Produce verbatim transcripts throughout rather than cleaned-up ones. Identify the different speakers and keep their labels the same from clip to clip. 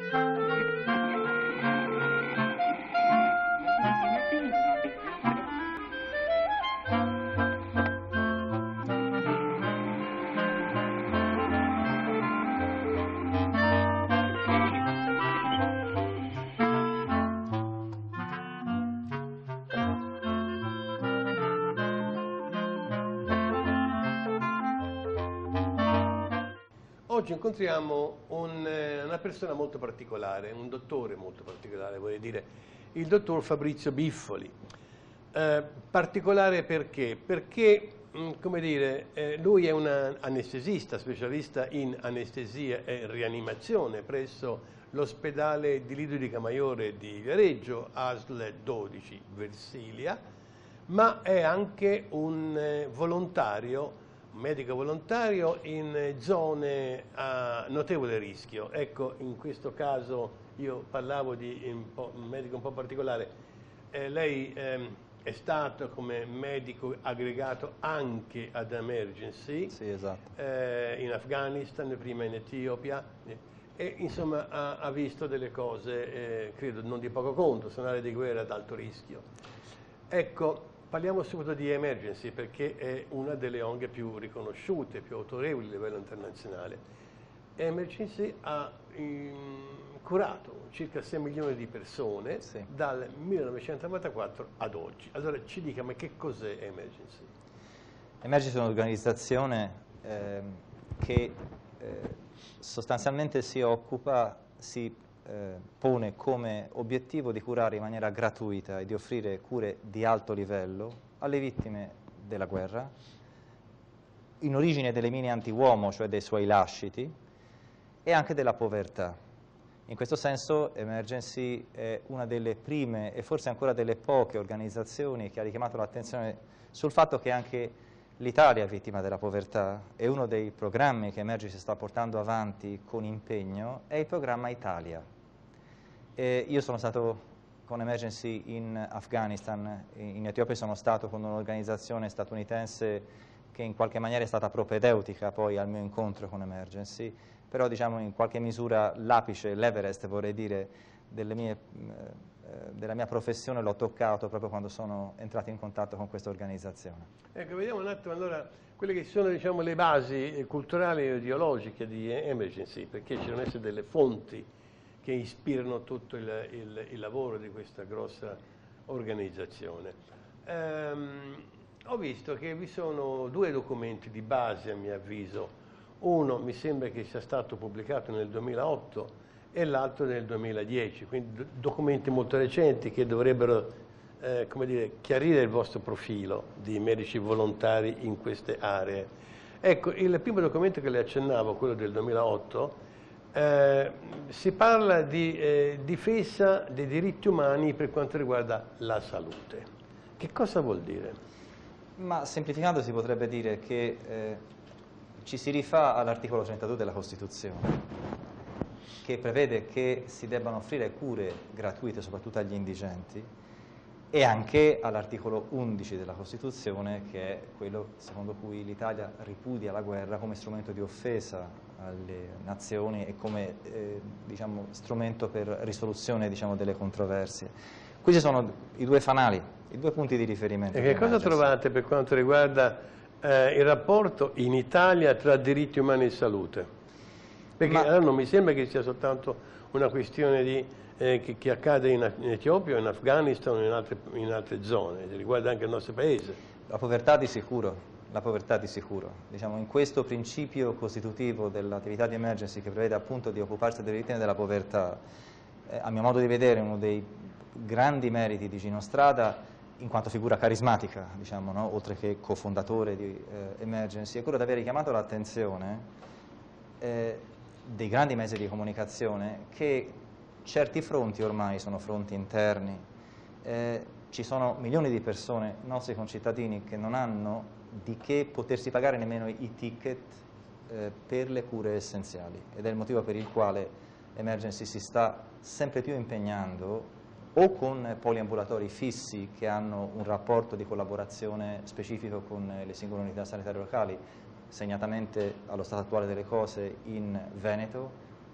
Speaker 1: Oggi incontriamo un, una persona molto particolare, un dottore molto particolare, vorrei dire, il dottor Fabrizio Biffoli. Eh, particolare perché? Perché, mh, come dire, eh, lui è un anestesista, specialista in anestesia e rianimazione presso l'ospedale di Lido di Camaiore di Viareggio, A S L dodici Versilia, ma è anche un eh, volontario, un medico volontario in zone a notevole rischio. Ecco, in questo caso io parlavo di un, po', un medico un po' particolare. Eh, lei ehm, è stato come medico aggregato anche ad Emergency,
Speaker 2: sì, esatto.
Speaker 1: eh, in Afghanistan, prima in Etiopia, eh, e insomma ha, ha visto delle cose, eh, credo non di poco conto, sono aree di guerra ad alto rischio. Ecco, parliamo subito di Emergency perché è una delle O N G più riconosciute, più autorevoli a livello internazionale. Emergency ha um, curato circa sei milioni di persone, sì, dal millenovecentonovantaquattro ad oggi. Allora ci dica, ma che cos'è Emergency?
Speaker 2: Emergency è un'organizzazione eh, che eh, sostanzialmente si occupa, si Eh, pone come obiettivo di curare in maniera gratuita e di offrire cure di alto livello alle vittime della guerra, in origine delle mine anti-uomo, cioè dei suoi lasciti, e anche della povertà. In questo senso Emergency è una delle prime e forse ancora delle poche organizzazioni che ha richiamato l'attenzione sul fatto che anche l'Italia è vittima della povertà, e uno dei programmi che Emergency sta portando avanti con impegno è il programma Italia. E io sono stato con Emergency in Afghanistan, in Etiopia sono stato con un'organizzazione statunitense che in qualche maniera è stata propedeutica poi al mio incontro con Emergency, però diciamo in qualche misura l'apice, l'Everest vorrei dire, delle mie, eh, della mia professione l'ho toccato proprio quando sono entrato in contatto con questa organizzazione.
Speaker 1: Ecco, vediamo un attimo allora quelle che sono, diciamo, le basi culturali e ideologiche di Emergency, perché ci devono essere delle fonti che ispirano tutto il, il, il lavoro di questa grossa organizzazione. Ehm, ho visto che vi sono due documenti di base, a mio avviso. Uno mi sembra che sia stato pubblicato nel duemilaotto e l'altro nel duemiladieci, quindi documenti molto recenti che dovrebbero eh, come dire, chiarire il vostro profilo di medici volontari in queste aree. Ecco, il primo documento che le accennavo, quello del duemilaotto, Eh, si parla di eh, difesa dei diritti umani per quanto riguarda la salute. Che cosa vuol dire?
Speaker 2: Ma semplificando si potrebbe dire che eh, ci si rifà all'articolo trentadue della Costituzione, che prevede che si debbano offrire cure gratuite soprattutto agli indigenti, e anche all'articolo undici della Costituzione, che è quello secondo cui l'Italia ripudia la guerra come strumento di offesa alle nazioni e come eh, diciamo, strumento per risoluzione diciamo, delle controversie. Questi sono i due fanali, i due punti di riferimento.
Speaker 1: E che cosa trovate per quanto riguarda eh, il rapporto in Italia tra diritti umani e salute? Perché Ma... allora non mi sembra che sia soltanto una questione di Eh, che, che accade in, in Etiopia, in Afghanistan o in altre, in altre zone, riguarda anche il nostro paese.
Speaker 2: La povertà di sicuro, la povertà di sicuro. Diciamo, in questo principio costitutivo dell'attività di Emergency, che prevede appunto di occuparsi delle vittime della povertà, eh, a mio modo di vedere uno dei grandi meriti di Gino Strada, in quanto figura carismatica, diciamo, no? Oltre che cofondatore di eh, Emergency, è quello di aver richiamato l'attenzione eh, dei grandi mezzi di comunicazione che certi fronti ormai sono fronti interni, eh, ci sono milioni di persone, nostri concittadini, che non hanno di che potersi pagare nemmeno i ticket eh, per le cure essenziali, ed è il motivo per il quale Emergency si sta sempre più impegnando o con poliambulatori fissi che hanno un rapporto di collaborazione specifico con le singole unità sanitarie locali, segnatamente allo stato attuale delle cose in Veneto,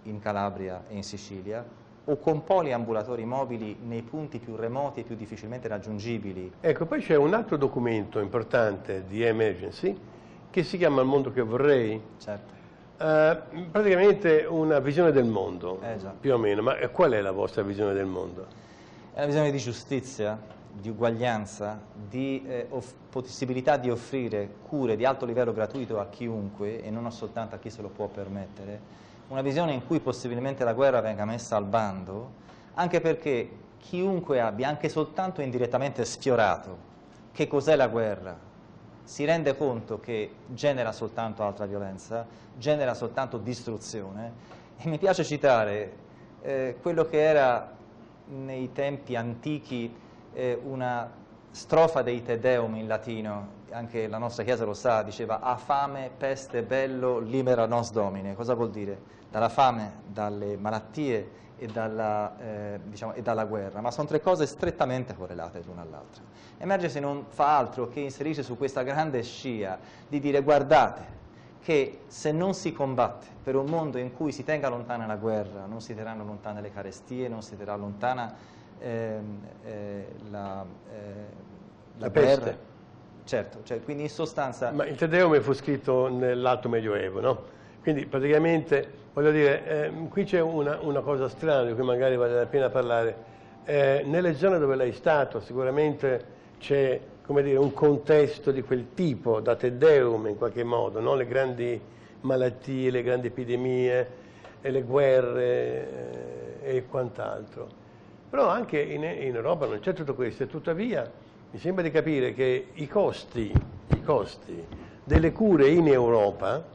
Speaker 2: in Calabria e in Sicilia, o con poliambulatori mobili nei punti più remoti e più difficilmente raggiungibili.
Speaker 1: Ecco, poi c'è un altro documento importante di Emergency che si chiama Il mondo che vorrei.
Speaker 2: Certo.
Speaker 1: Uh, praticamente una visione del mondo,
Speaker 2: Eh, già.
Speaker 1: più o meno. Ma qual è la vostra visione del mondo?
Speaker 2: È una visione di giustizia, di uguaglianza, di eh, possibilità di offrire cure di alto livello gratuito a chiunque e non soltanto a chi se lo può permettere. Una visione in cui possibilmente la guerra venga messa al bando, anche perché chiunque abbia anche soltanto indirettamente sfiorato che cos'è la guerra, si rende conto che genera soltanto altra violenza, genera soltanto distruzione. E mi piace citare eh, quello che era nei tempi antichi eh, una strofa dei Te Deum in latino, anche la nostra Chiesa lo sa, diceva "A fame, peste, bello, libera nos Domine". Cosa vuol dire? Dalla fame, dalle malattie e dalla, eh, diciamo, e dalla guerra, ma sono tre cose strettamente correlate l'una all'altra. Emergency non fa altro che inserirsi su questa grande scia di dire guardate che se non si combatte per un mondo in cui si tenga lontana la guerra, non si terranno lontane le carestie, non si terrà lontana eh, eh, la, eh, la,
Speaker 1: la
Speaker 2: guerra.
Speaker 1: peste.
Speaker 2: Certo, cioè, quindi in sostanza...
Speaker 1: Ma il Te Deum fu scritto nell'Alto Medioevo, no? Quindi praticamente, voglio dire, eh, qui c'è una, una cosa strana di cui magari vale la pena parlare. Eh, nelle zone dove lei è stato sicuramente c'è, come dire, un contesto di quel tipo, da Te Deum in qualche modo, no? Le grandi malattie, le grandi epidemie, e le guerre eh, e quant'altro. Però anche in, in Europa non c'è tutto questo, e tuttavia mi sembra di capire che i costi, i costi delle cure in Europa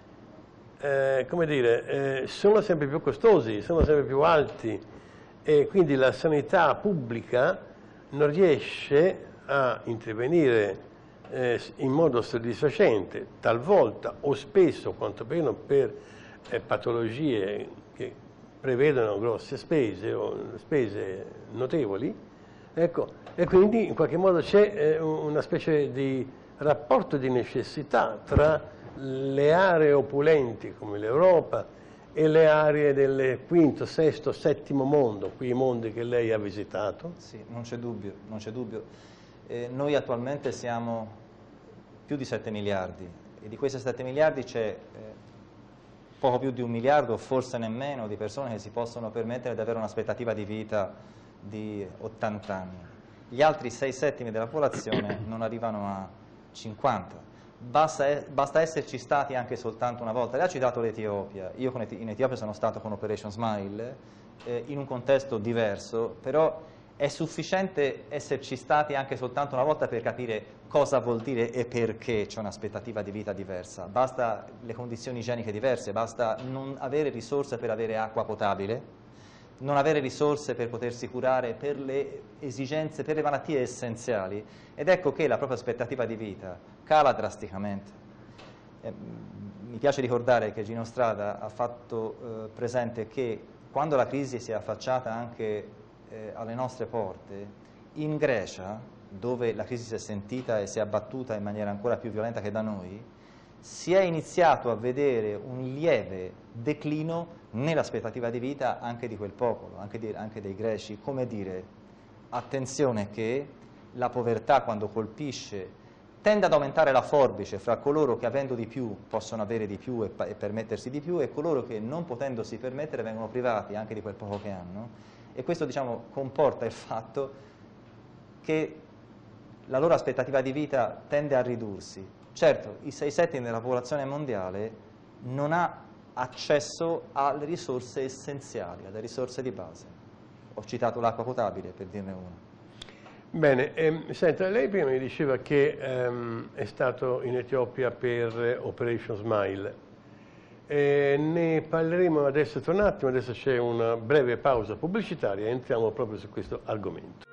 Speaker 1: Eh, come dire, eh, sono sempre più costosi, sono sempre più alti, e quindi la sanità pubblica non riesce a intervenire eh, in modo soddisfacente, talvolta o spesso, quantomeno per eh, patologie che prevedono grosse spese o spese notevoli, ecco, e quindi in qualche modo c'è eh, una specie di rapporto di necessità tra le aree opulenti come l'Europa e le aree del quinto, sesto, settimo mondo, quei mondi che lei ha visitato?
Speaker 2: Sì, non c'è dubbio, non c'è dubbio. Eh, noi attualmente siamo più di sette miliardi e di questi sette miliardi c'è eh, poco più di un miliardo, forse nemmeno, di persone che si possono permettere di avere un'aspettativa di vita di ottanta anni. Gli altri sei settimi della popolazione non arrivano a cinquanta. Basta, basta esserci stati anche soltanto una volta. Lei ha citato l'Etiopia, io con, in Etiopia sono stato con Operation Smile, eh, in un contesto diverso, però è sufficiente esserci stati anche soltanto una volta per capire cosa vuol dire e perché c'è un'aspettativa di vita diversa. Basta le condizioni igieniche diverse, basta non avere risorse per avere acqua potabile, non avere risorse per potersi curare per le esigenze, per le malattie essenziali, ed ecco che la propria aspettativa di vita cala drasticamente. Eh, mi piace ricordare che Gino Strada ha fatto eh, presente che quando la crisi si è affacciata anche eh, alle nostre porte, in Grecia, dove la crisi si è sentita e si è abbattuta in maniera ancora più violenta che da noi, si è iniziato a vedere un lieve declino nell'aspettativa di vita anche di quel popolo, anche, di, anche dei greci. Come dire, attenzione che la povertà quando colpisce tende ad aumentare la forbice fra coloro che avendo di più possono avere di più e, e permettersi di più, e coloro che non potendosi permettere vengono privati anche di quel poco che hanno, e questo diciamo comporta il fatto che la loro aspettativa di vita tende a ridursi. Certo, i sei settimi della popolazione mondiale non ha accesso alle risorse essenziali, alle risorse di base. Ho citato l'acqua potabile, per dirne una.
Speaker 1: Bene, ehm, senta, lei prima mi diceva che ehm, è stato in Etiopia per Operation Smile. E ne parleremo adesso tra un attimo, adesso c'è una breve pausa pubblicitaria e entriamo proprio su questo argomento.